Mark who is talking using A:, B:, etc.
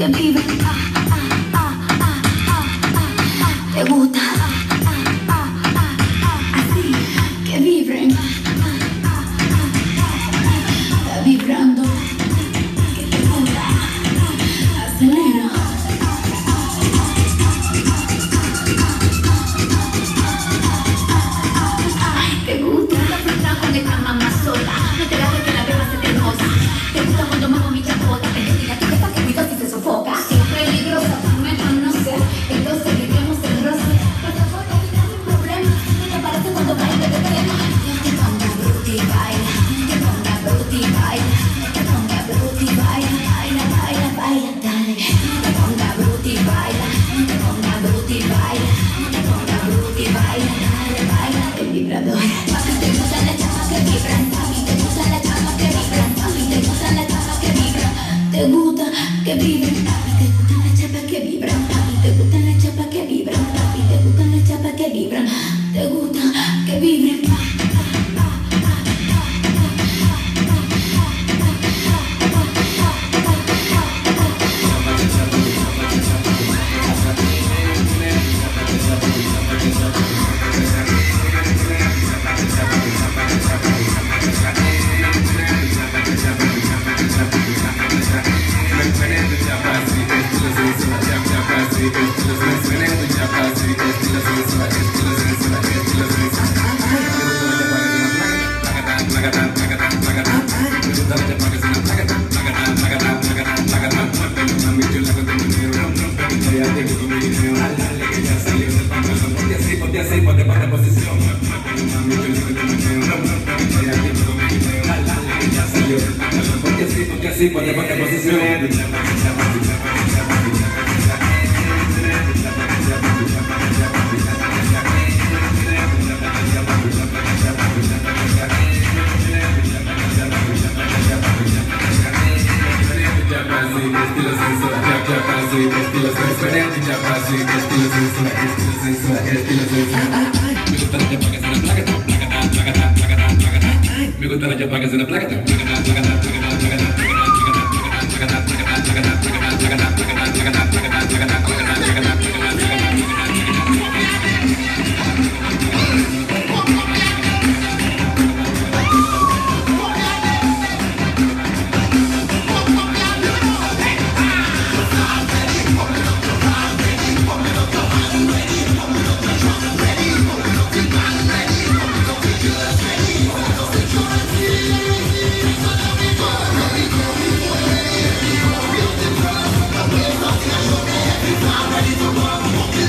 A: que vibra, te gusta, así, que vibren, está vibrando, que te gusta, acelera. Te gusta la fruta con esta mamá sola, no te dejes que la beba se te hermosa. Te gusta cuando muevo mi chapota, te diga tu jefa que cuido si se sofoca. Es peligrosa, tú me conoces, entonces viviremos el roce. Pero por ahí no hay un problema, no te parece cuando baile de crema. No te pongas bruta y baila, no te pongas bruta y baila, no te pongas bruta y baila, baila, baila, baila, dale. No te pongas bruta y baila, no te pongas bruta y baila, no te pongas bruta y baila, dale, baila, el vibrador. Te gusta la chapa que vibra, papi, te gusta la chapa que vibra, papi, te gusta la chapa que vibra, te gusta que vibra, papi, te gusta la chapa que vibra, papi, te gusta la chapa que vibra, papi, te gusta la chapa que vibra, te gusta que vibra.
B: Sí, ponte posición. Me gusta la chapa que se la placa.
C: Ready to go.